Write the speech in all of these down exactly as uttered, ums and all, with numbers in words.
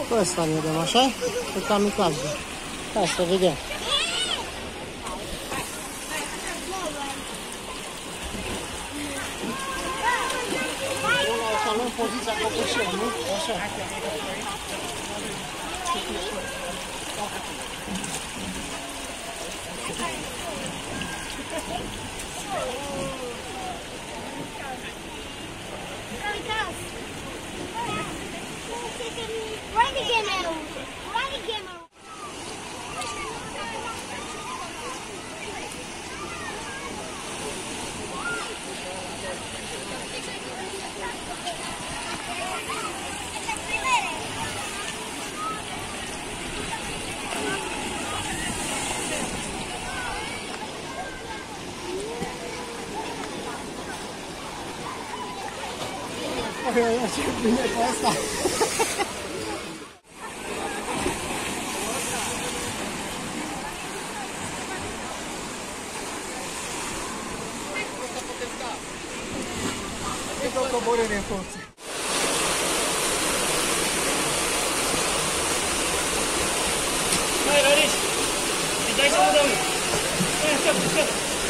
Cu ăsta ne dăm, așa? Cu kamikaze. Hai să vedem. Așa luăm poziția cocoșel, nu? Așa. Ce bine cu asta! E o coborâre în funcție. Hai, Rareș! Îi dai să mă dau eu! Hai, așteaptă, așteaptă!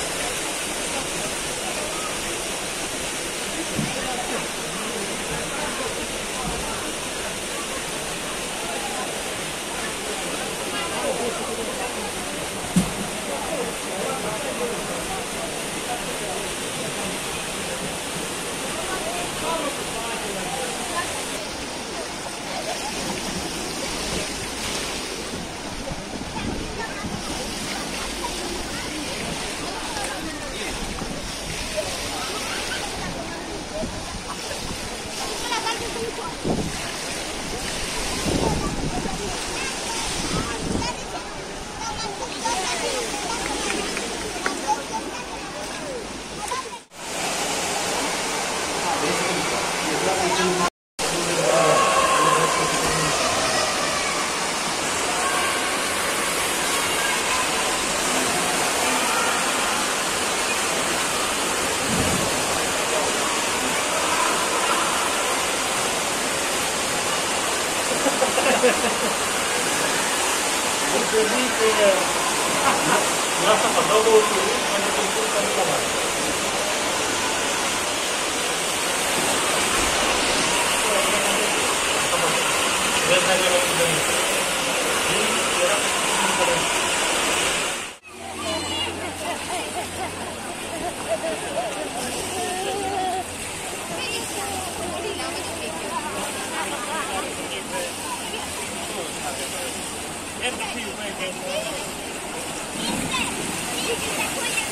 Lasă-mă, dau două turi, pentru că îmi pun să nu comară. Vezi mai de la un de mic. Era Thank you.